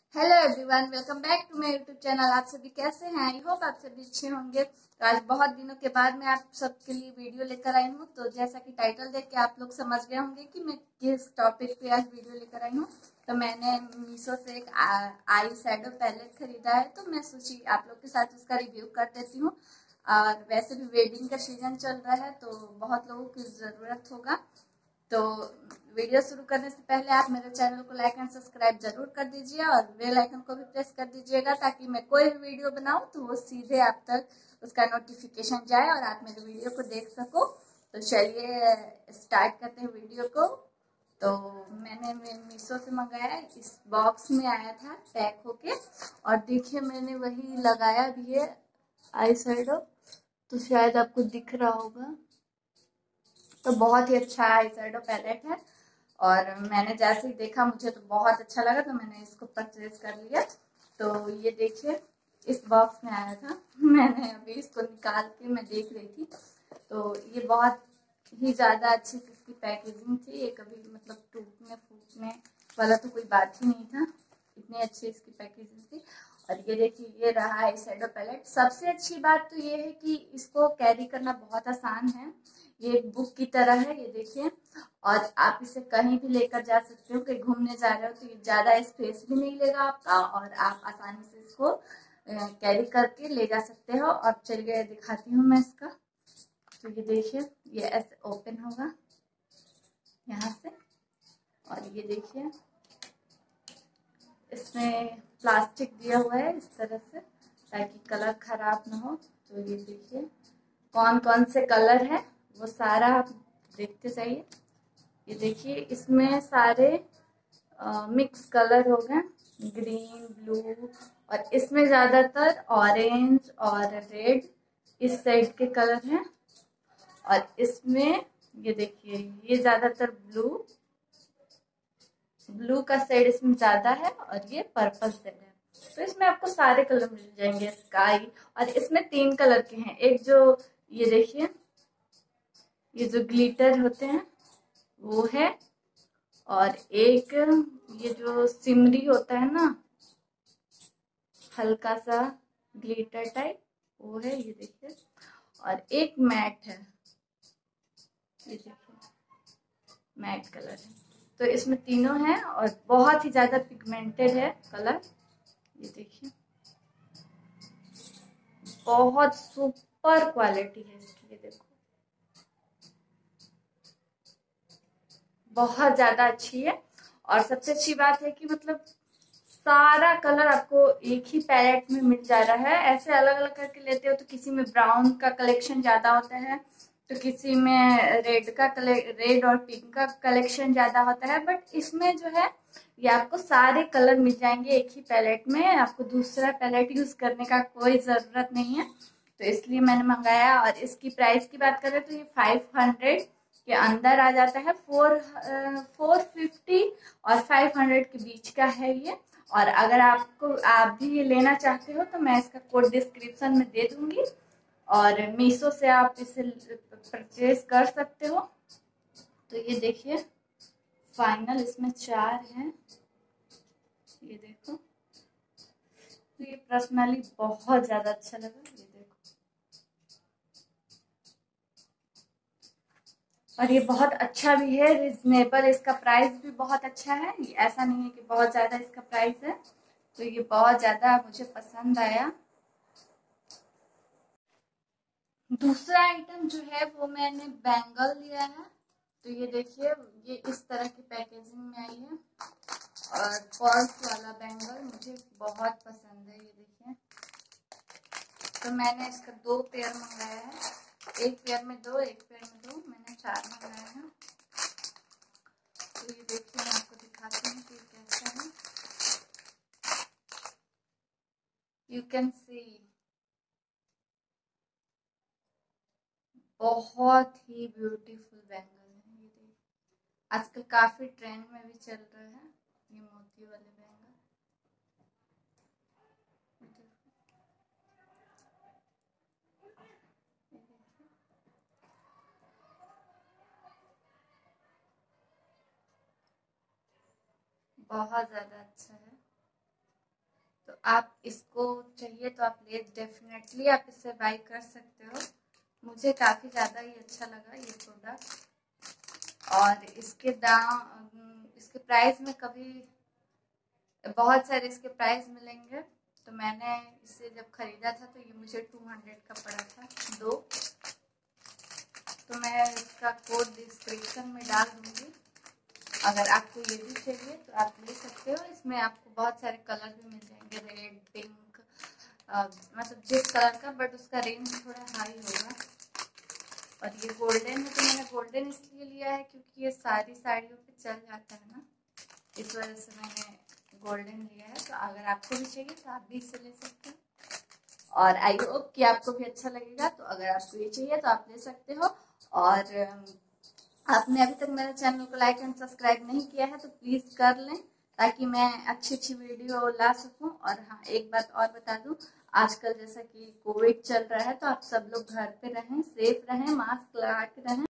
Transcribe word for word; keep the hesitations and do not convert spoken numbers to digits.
Hello everyone, welcome back to my YouTube channel. आप सभी कैसे हैं? आई होप आप सभी अच्छे होंगे। तो आज बहुत दिनों के बाद मैं आप सबके लिए वीडियो लेकर आई हूँ। तो जैसा कि टाइटल देख के आप लोग समझ गए होंगे कि मैं किस टॉपिक पे आज वीडियो लेकर आई हूँ। तो मैंने मीशो से एक आई शैडो पैलेट खरीदा है, तो मैं सोची आप लोग के साथ उसका रिव्यू कर देती हूँ। और वैसे भी वेडिंग का सीजन चल रहा है, तो बहुत लोगों की ज़रूरत होगा। तो वीडियो शुरू करने से पहले आप मेरे चैनल को लाइक एंड सब्सक्राइब जरूर कर दीजिए और बेल आइकन को भी प्रेस कर दीजिएगा, ताकि मैं कोई भी वीडियो बनाऊं तो वो सीधे आप तक उसका नोटिफिकेशन जाए और आप मेरे वीडियो को देख सको। तो चलिए स्टार्ट करते हैं वीडियो को। तो मैंने मीशो से मंगाया, इस बॉक्स में आया था पैक होके। और देखिए मैंने वही लगाया भी है, आई शैडो। तो शायद आपको दिख रहा होगा। तो बहुत ही अच्छा आई शैडो पैलेट है और मैंने जैसे ही देखा मुझे तो बहुत अच्छा लगा, तो मैंने इसको परचेज कर लिया। तो ये देखिए इस बॉक्स में आया था। मैंने अभी इसको निकाल के मैं देख रही थी, तो ये बहुत ही ज़्यादा अच्छी सी इसकी पैकेजिंग थी। ये कभी मतलब टूटने फूटने वाला तो कोई बात ही नहीं था, इतनी अच्छी इसकी पैकेजिंग थी। और ये देखिए ये रहा है शैडो पैलेट। सबसे अच्छी बात तो ये है कि इसको कैरी करना बहुत आसान है। ये एक बुक की तरह है, ये देखिए। और आप इसे कहीं भी लेकर जा सकते हो, कहीं घूमने जा रहे हो तो ये ज़्यादा स्पेस भी नहीं लेगा आपका, और आप आसानी से इसको कैरी करके ले जा सकते हो। और चलिए दिखाती हूँ मैं इसका। तो ये देखिए ये ऐसे ओपन होगा यहाँ से, और ये देखिए इसमें प्लास्टिक दिया हुआ है इस तरह से, ताकि कलर खराब ना हो। तो ये देखिए कौन कौन से कलर है वो सारा आप देखते जाइए। ये देखिए इसमें सारे मिक्स कलर हो गए, ग्रीन ब्लू, और इसमें ज़्यादातर ऑरेंज और रेड इस साइड के कलर हैं। और इसमें ये देखिए ये ज़्यादातर ब्लू ब्लू का शेड इसमें ज़्यादा है, और ये पर्पल शेड है। तो इसमें आपको सारे कलर मिल जाएंगे, स्काई। और इसमें तीन कलर के हैं, एक जो ये देखिए ये जो ग्लिटर होते हैं वो है, और एक ये जो सिमरी होता है ना, हल्का सा ग्लिटर टाइप, वो है ये देखिए। और एक मैट है, ये देखिए मैट कलर है। तो इसमें तीनों हैं और बहुत ही ज्यादा पिगमेंटेड है कलर। ये देखिए बहुत सुपर क्वालिटी है इसकी, ये देखो बहुत ज्यादा अच्छी है। और सबसे अच्छी बात है कि मतलब सारा कलर आपको एक ही पैलेट में मिल जा रहा है। ऐसे अलग अलग करके लेते हो तो किसी में ब्राउन का कलेक्शन ज्यादा होता है, तो किसी में रेड का रेड और पिंक का कलेक्शन ज्यादा होता है। बट इसमें जो है ये आपको सारे कलर मिल जाएंगे एक ही पैलेट में, आपको दूसरा पैलेट यूज करने का कोई जरूरत नहीं है। तो इसलिए मैंने मंगाया। और इसकी प्राइस की बात करें तो ये फाइव हंड्रेड के अंदर आ जाता है। फोर फोर फिफ्टी और फाइव हंड्रेड के बीच का है ये। और अगर आपको आप भी ये लेना चाहते हो तो मैं इसका कोड डिस्क्रिप्शन में दे दूंगी, और मीशो से आप इसे परचेज कर सकते हो। तो ये देखिए फाइनल इसमें चार हैं, ये देखो। तो ये पर्सनली बहुत ज्यादा अच्छा लगा, ये देखो। और ये बहुत अच्छा भी है, रिजनेबल, इसका प्राइस भी बहुत अच्छा है। ऐसा नहीं है कि बहुत ज्यादा इसका प्राइस है। तो ये बहुत ज्यादा मुझे पसंद आया। दूसरा आइटम जो है वो मैंने बैंगल लिया है। तो ये देखिए ये इस तरह की पैकेजिंग में आई है, और पर्स वाला बैंगल मुझे बहुत पसंद है, ये देखिए। तो मैंने इसका दो पेयर मंगाया है, एक पेयर में दो एक पेयर में दो, मैंने चार मंगाया है। तो ये देखिए मैं आपको दिखाती हूँ कि कैसा है। यू कैन सी बहुत ही ब्यूटीफुल बैंगल है ये देखिए। आजकल काफी ट्रेंड में भी चल रहा है ये मोती वाले बैंगल। बहुत ज्यादा अच्छा है। तो आप इसको चाहिए तो आप ले डेफिनेटली आप इससे बाय कर सकते हो। मुझे काफ़ी ज़्यादा ही अच्छा लगा ये प्रोडक्ट। और इसके दाम इसके प्राइस में कभी बहुत सारे इसके प्राइस मिलेंगे, तो मैंने इसे जब खरीदा था तो ये मुझे टू हंड्रेड का पड़ा था दो। तो मैं इसका कोड डिस्क्रिप्शन में डाल दूंगी, अगर आपको ये भी चाहिए तो आप ले सकते हो। इसमें आपको बहुत सारे कलर भी मिल जाएंगे, रेड, पिंक, मतलब जिस कलर का, बट उसका रेंज थोड़ा हाई होगा। और ये गोल्डन है, तो मैंने गोल्डन इसलिए लिया है क्योंकि ये सारी साड़ियों पे चल जाता है ना, इस वजह से मैंने गोल्डन लिया है। तो अगर आपको भी चाहिए तो आप भी इसे ले सकते हो। और आई होप कि आपको भी अच्छा लगेगा। तो अगर आपको ये चाहिए तो आप ले सकते हो। और आपने अभी तक मेरे चैनल को लाइक एंड सब्सक्राइब नहीं किया है तो प्लीज कर लें, ताकि मैं अच्छी अच्छी वीडियो ला सकूं। और हाँ, एक बात और बता दूं, आजकल जैसा कि कोविड चल रहा है तो आप सब लोग घर पे रहें, सेफ रहें, मास्क लगा के रहें।